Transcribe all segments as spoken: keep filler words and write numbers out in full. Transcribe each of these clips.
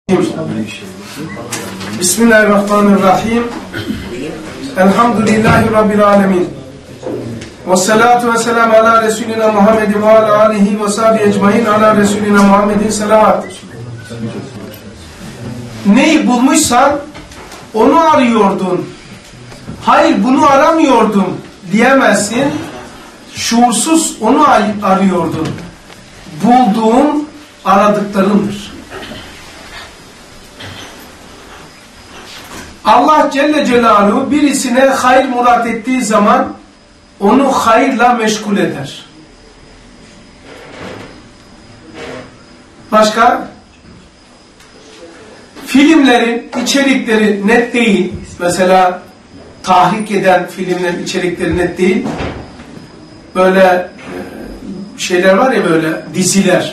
Bismillahirrahmanirrahim. Elhamdülillahi Rabbil alemin. Ve salatu ve selamu ala Resulina Muhammedin ve ala alihi ve sahbihi ecmain ala Resulina Muhammedin selavat. Neyi bulmuşsan onu arıyordun. Hayır bunu aramıyordum diyemezsin. Şuursuz onu arıyordun. Bulduğun aradıklarındır. Allah Celle Celaluhu birisine hayır murat ettiği zaman onu hayırla meşgul eder. Başka? Filmlerin içerikleri net değil. Mesela tahrik eden filmlerin içerikleri net değil. Böyle şeyler var ya, böyle diziler.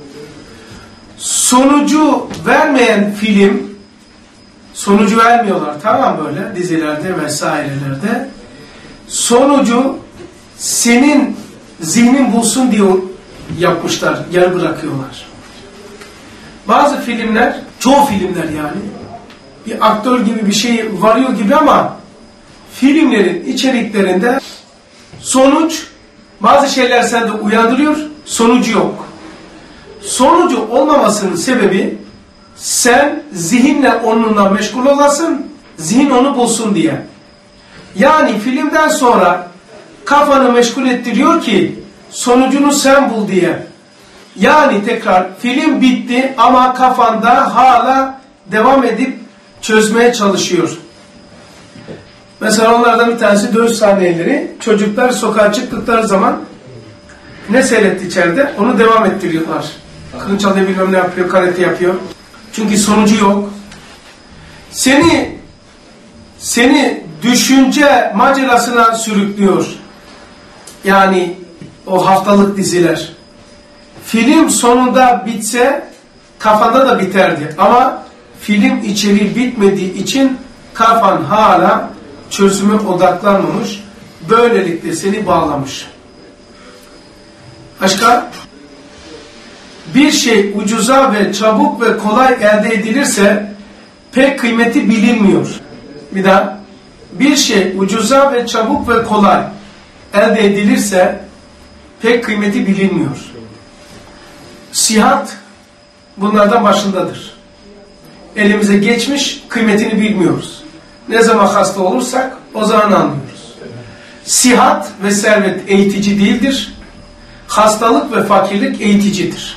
Sonucu vermeyen film, sonucu vermiyorlar, tamam, böyle dizilerde vesairelerde. Sonucu senin zihnin bulsun diye yapmışlar, yer bırakıyorlar. Bazı filmler, çoğu filmler yani, bir aktör gibi bir şey varıyor gibi ama filmlerin içeriklerinde sonuç, bazı şeyler sende uyandırıyor, sonucu yok. Sonucu olmamasının sebebi sen zihinle onunla meşgul olasın, zihin onu bulsun diye. Yani filmden sonra kafanı meşgul ettiriyor ki sonucunu sen bul diye. Yani tekrar film bitti ama kafanda hala devam edip çözmeye çalışıyor. Mesela onlardan bir tanesi dövüş sahneleri. Çocuklar sokağa çıktıkları zaman ne seyretti içeride? Onu devam ettiriyorlar. Kılıç alıyor, bilmem ne yapıyor, karate yapıyor. Çünkü sonucu yok. Seni seni düşünce macerasına sürüklüyor. Yani o haftalık diziler. Film sonunda bitse kafanda da biterdi. Ama film içeriği bitmediği için kafan hala çözüme odaklanmamış. Böylelikle seni bağlamış. Başka? Bir şey ucuza ve çabuk ve kolay elde edilirse pek kıymeti bilinmiyor. Bir daha. Bir şey ucuza ve çabuk ve kolay elde edilirse pek kıymeti bilinmiyor. Sihat bunlardan başındadır. Elimize geçmiş, kıymetini bilmiyoruz. Ne zaman hasta olursak o zaman anlıyoruz. Sihat ve servet eğitici değildir. Hastalık ve fakirlik eğiticidir.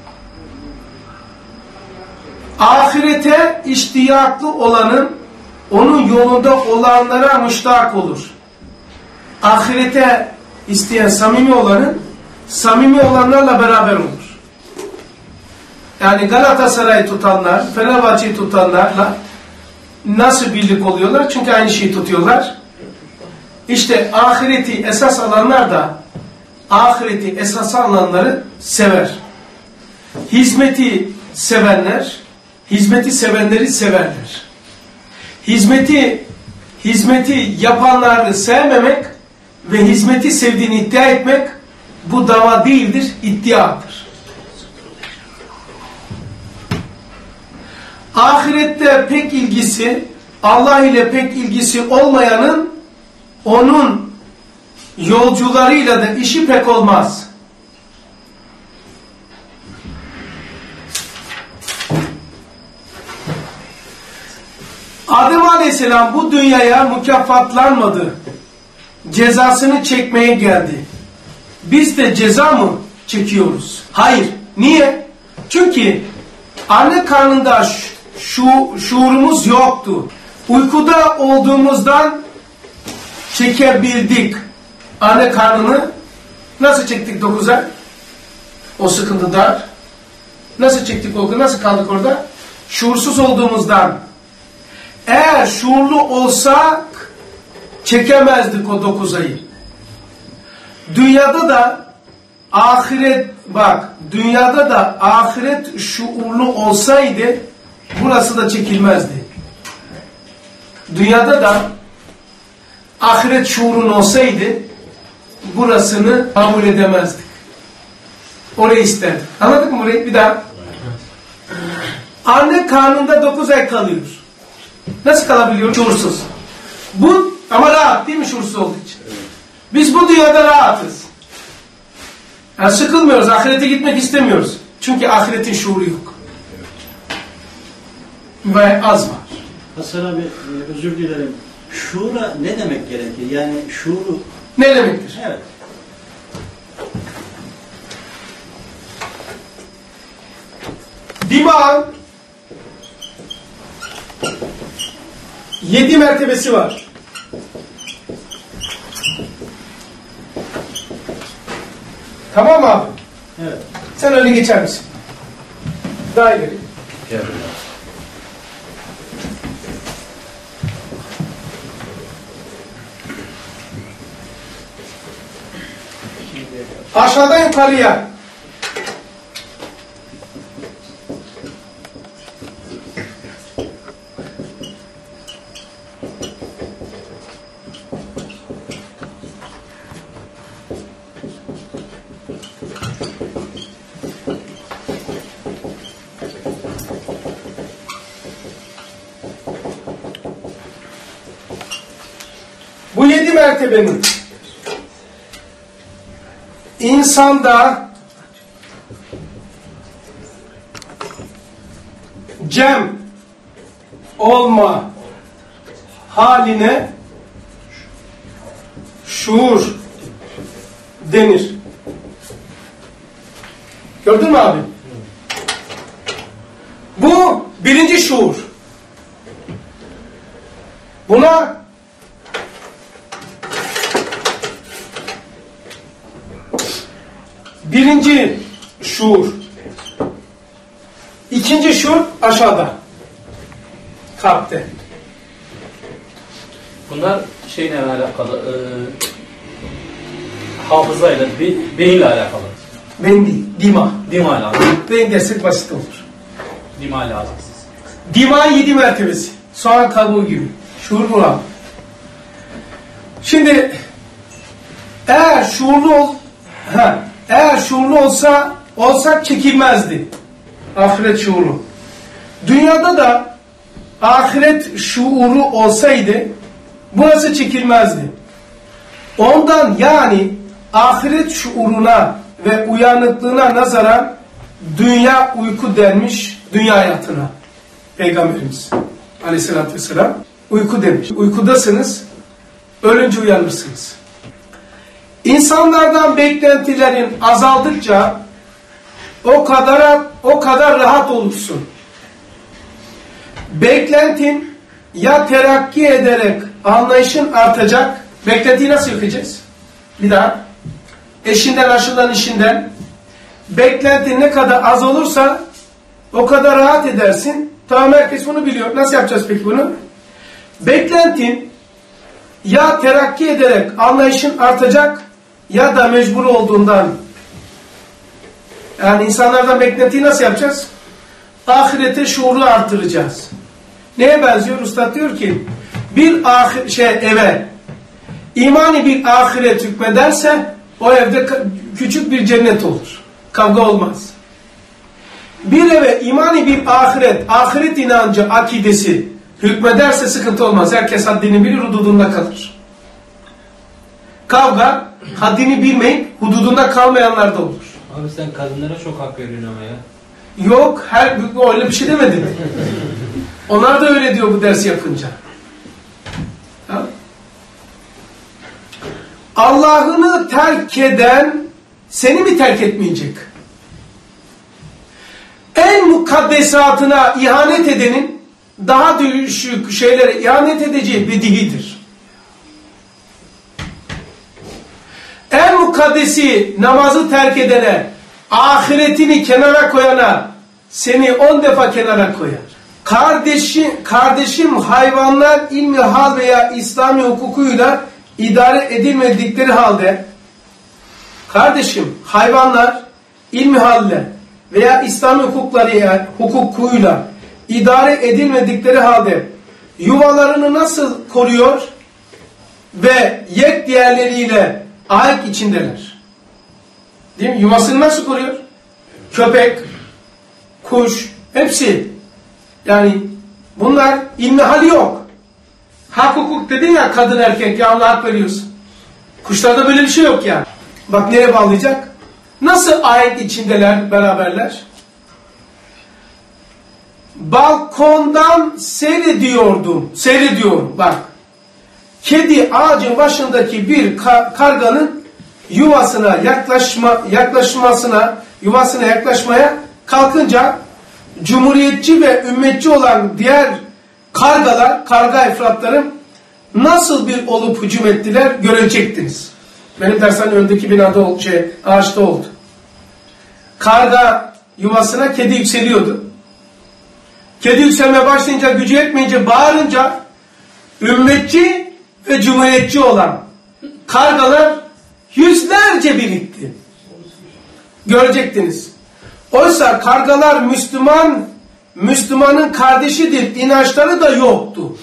Ahirete iştiyaklı olanın onun yolunda olanlara müştak olur. Ahirete isteyen samimi olanın samimi olanlarla beraber olur. Yani Galatasaray'ı tutanlar, Fenerbahçe'yi tutanlarla nasıl birlik oluyorlar? Çünkü aynı şeyi tutuyorlar. İşte ahireti esas alanlar da ahireti esas alanları sever. Hizmeti sevenler, hizmeti sevenleri severler. Hizmeti hizmeti yapanları sevmemek ve hizmeti sevdiğini iddia etmek bu dava değildir, iddiadır. Ahirette pek ilgisi, Allah ile pek ilgisi olmayanın onun yolcularıyla da işi pek olmaz. Adem Aleyhisselam bu dünyaya mükafatlanmadı. Cezasını çekmeye geldi. Biz de ceza mı çekiyoruz? Hayır. Niye? Çünkü anne karnında şu şuurumuz yoktu. Uykuda olduğumuzdan çekebildik. Anne karnını nasıl çektik dokuz ay? O sıkıntı dar. Nasıl çektik o gün? Nasıl kaldık orada? Şuursuz olduğumuzdan. Eğer şuurlu olsak çekemezdik o dokuz ayı. Dünyada da ahiret, bak, dünyada da ahiret şuurlu olsaydı burası da çekilmezdi. Dünyada da ahiret şuurun olsaydı burasını kabul edemezdik. Orayı isterdik. Anladın mı burayı? Bir daha. Anne karnında dokuz ay kalıyor. Nasıl kalabiliyor? Şuursuz. Bu ama rahat değil mi şuursuz olduğu için? Biz bu dünyada rahatız. Yani sıkılmıyoruz, ahirete gitmek istemiyoruz. Çünkü ahiretin şuuru yok. Ve az var. Hasan abi özür dilerim. Şuura ne demek gerekir? Yani şuuru... Ne demektir? Evet. Dimağın yedi mertebesi var. Tamam mı abi? Evet. Sen öyle geçer misin? Daha ileri. Gel. Aşağıdan yukarıya. Bu yedi mertebenin insanda cem olma haline şuur denir. Gördün mü abi? Bu birinci şuur. Buna birinci şuur. İkinci şuur aşağıda. Kalpte. Bunlar şeyle alakalı, e, hafızayla, be, beyinle alakalı. Beyin değil, dima. Dima lazım. Beyin dersek basit olur. Dima lazım. Dima yedi mertebesi. Soğan kabuğu gibi. Şuur bu abi. Şimdi eğer şuurlu ol, ha, eğer şuurlu olsa olsak çekilmezdi. Ahiret şuuru. Dünyada da ahiret şuuru olsaydı burası çekilmezdi. Ondan yani ahiret şuuruna ve uyanıklığına nazaran dünya uyku denmiş dünya hayatına. Peygamberimiz Aleyhisselatü Vesselam uyku demiş. Uykudasınız, ölünce uyanırsınız. İnsanlardan beklentilerin azaldıkça o kadar o kadar rahat olursun. Beklentin ya terakki ederek anlayışın artacak. Beklentiyi nasıl yıkacağız? Bir daha. Eşinden, aşından, işinden. Beklentin ne kadar az olursa o kadar rahat edersin. Tamam, herkes bunu biliyor. Nasıl yapacağız peki bunu? Beklentin ya terakki ederek anlayışın artacak ya da mecbur olduğundan. Yani insanlardan beklentiyi nasıl yapacağız? Ahirete şuuru artıracağız. Neye benziyor? Üstad diyor ki bir ahir, şey eve imani bir ahiret hükmederse o evde küçük bir cennet olur. Kavga olmaz. Bir eve imani bir ahiret, ahiret inancı, akidesi hükmederse sıkıntı olmaz. Herkes haddini bilir, hududunda kalır. Kavga, haddini bilmeyip hududunda kalmayanlar da olur. Abi sen kadınlara çok hak veriyorsun ama ya. Yok, her öyle bir şey demedim. Onlar da öyle diyor bu dersi yapınca. Ha? Allah'ını terk eden seni mi terk etmeyecek? En mukaddesatına ihanet edenin daha düşük şeylere ihanet edeceği bedihidir. En mukaddesi namazı terk edene, ahiretini kenara koyana seni on defa kenara koyar. Kardeşim, kardeşim hayvanlar ilmi hal veya İslami hukukuyla idare edilmedikleri halde, kardeşim hayvanlar ilmi halle veya İslami hukukları hukukuyla idare edilmedikleri halde yuvalarını nasıl koruyor ve yek diğerleriyle ayak içindeler? Değil mi? Yuvasını nasıl koruyor? Köpek, kuş, hepsi Yani bunlar ilmihali yok. Hak hukuk dedin ya, kadın erkek ya, Allah hak veriyorsun. Kuşlarda böyle bir şey yok yani. Bak nereye bağlayacak? Nasıl ayet içindeler, beraberler? Balkondan seyrediyordum, seyrediyorum bak. Kedi ağacın başındaki bir kar karganın yuvasına yaklaşma, yaklaşmasına, yuvasına yaklaşmaya kalkınca cumhuriyetçi ve ümmetçi olan diğer kargalar, karga efratlarım nasıl bir olup hücum ettiler görecektiniz. Benim dershanenin önündeki binada oldu, şey, ağaçta oldu. Karga yuvasına kedi yükseliyordu. Kedi yükselmeye başlayınca, gücü yetmeyince, bağırınca ümmetçi ve cumhuriyetçi olan kargalar yüzlerce birikti. Görecektiniz. Oysa kargalar Müslüman, Müslümanın kardeşidir inançları da yoktu.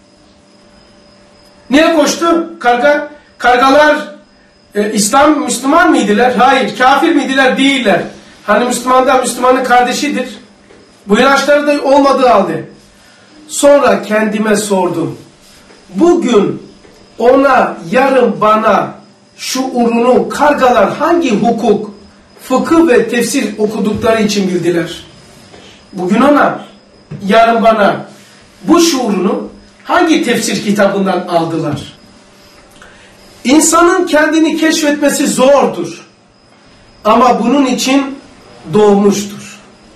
Niye koştu karga? Kargalar e, İslam Müslüman mıydılar? Hayır. Kafir miydiler? Değiller. Hani Müslüman da Müslümanın kardeşidir. Bu inançları da olmadığı halde. Sonra kendime sordum. Bugün ona, yarın bana şuurunu kargalar hangi hukuk, fıkıh ve tefsir okudukları için bildiler? Bugün ona, yarın bana bu şuurunu hangi tefsir kitabından aldılar? İnsanın kendini keşfetmesi zordur. Ama bunun için doğmuştur.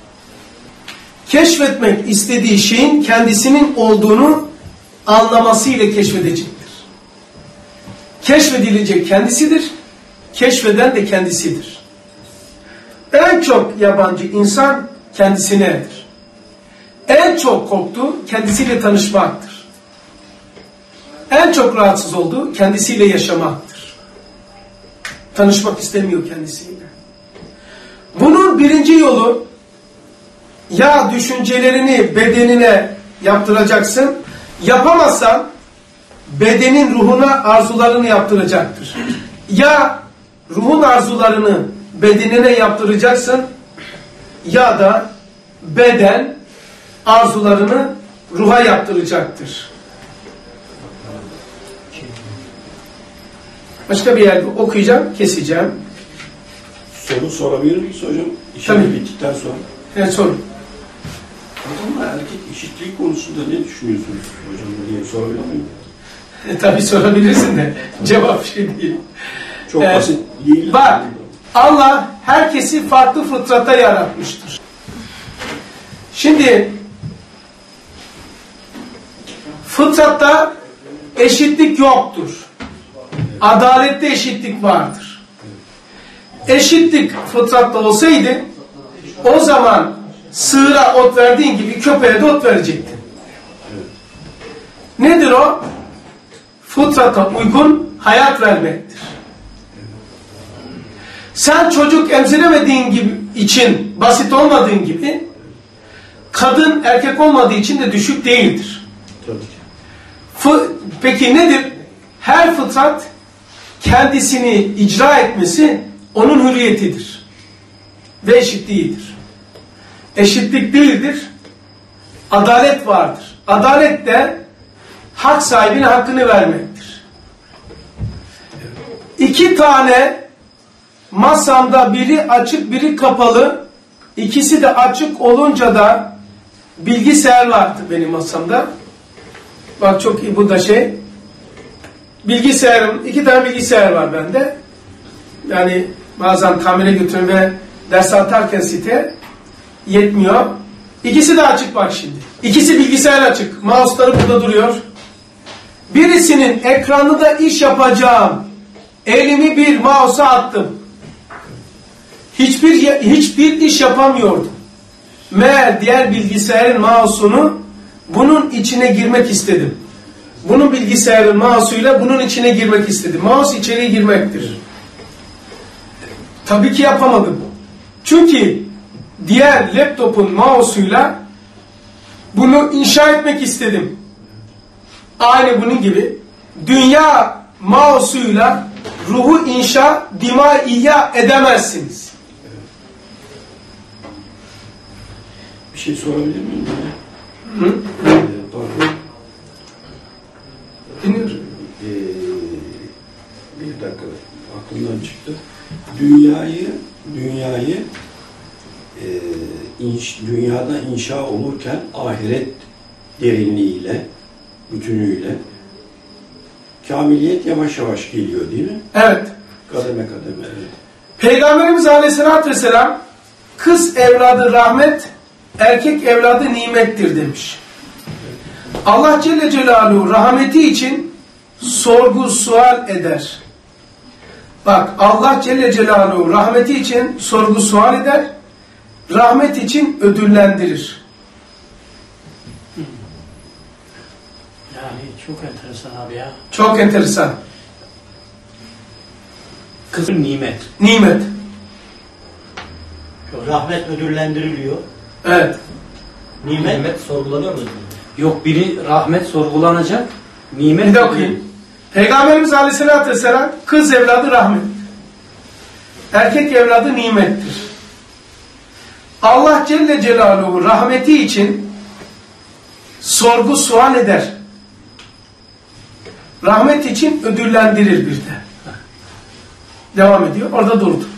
Keşfetmek istediği şeyin kendisinin olduğunu anlamasıyla keşfedecektir. Keşfedilecek kendisidir, keşfeden de kendisidir. En çok yabancı insan kendisinedir. En çok korktuğu kendisiyle tanışmaktır. En çok rahatsız olduğu kendisiyle yaşamaktır. Tanışmak istemiyor kendisiyle. Bunun birinci yolu, ya düşüncelerini bedenine yaptıracaksın, yapamazsan bedenin ruhuna arzularını yaptıracaktır. Ya ruhun arzularını bedenine yaptıracaksın ya da beden arzularını ruha yaptıracaktır. Başka bir yerde okuyacağım, keseceğim. Soru sorabilir miyiz hocam? İşim Tabii. bittikten sonra. Evet, sorun. Kadınla erkek eşitliği konusunda ne düşünüyorsunuz hocam diye sorabilir miyim? E, tabii sorabilirsin de cevap şey değil. Çok Ee, basit değil. Bak, Allah herkesi farklı fıtrata yaratmıştır. Şimdi fıtratta eşitlik yoktur. Adalette eşitlik vardır. Eşitlik fıtratta olsaydı o zaman sığıra ot verdiğin gibi köpeğe de ot verecektin. Nedir o? Fıtrata uygun hayat vermektir. Sen çocuk emziremediğin gibi için, basit olmadığın gibi, kadın erkek olmadığı için de düşük değildir. Tabii ki. Fı, peki nedir? Her fıtrat kendisini icra etmesi onun hürriyetidir. Ve eşitliğidir. Eşitlik değildir. Adalet vardır. Adalet de hak sahibine hakkını vermektir. İki tane masamda biri açık biri kapalı, ikisi de açık olunca da bilgisayar vardı benim masamda. Bak çok iyi, bu da şey. Bilgisayarım, iki tane bilgisayar var bende. Yani bazen tamire götürün ve ders atarken site yetmiyor. İkisi de açık bak şimdi. İkisi bilgisayar açık. Mouse'ları burada duruyor. Birisinin ekranı da iş yapacağım. Elimi bir mouse'a attım. Hiçbir hiçbir iş yapamıyordum. Meğer diğer bilgisayarın mouse'unu bunun içine girmek istedim. Bunun bilgisayarın mouse'uyla bunun içine girmek istedim. Mouse içeriye girmektir. Tabii ki yapamadım. Çünkü diğer laptopun mouse'uyla bunu inşa etmek istedim. Aynı bunun gibi dünya mouse'uyla ruhu inşa, dima ihya edemezsiniz. Bir şey sorabilir miyim? Hı? Ee, pardon. Dinliyorum. Ee, bir dakika aklımdan çıktı. Dünyayı dünyayı e, inş, dünyada inşa olurken ahiret derinliğiyle, bütünüyle kamiliyet yavaş yavaş geliyor değil mi? Evet. Kademe kademe. Evet. Peygamberimiz Aleyhisselatü Vesselam kız evladı rahmet, erkek evladı nimettir demiş. Allah Celle Celaluhu rahmeti için sorgu sual eder. Bak, Allah Celle Celaluhu rahmeti için sorgu sual eder, rahmet için ödüllendirir. Yani çok enteresan abi ya. Çok enteresan. Kızın nimet. Nimet. Rahmet ödüllendiriliyor. Evet. Nimet, Nimet sorgulanıyor mu? Yok, biri rahmet sorgulanacak. Nimet. Bir de okuyayım. Peygamberimiz Aleyhisselatü Vesselam kız evladı rahmet, erkek evladı nimettir. Allah Celle Celaluhu rahmeti için sorgu sual eder. Rahmet için ödüllendirir bir de. Devam ediyor. Orada durdu.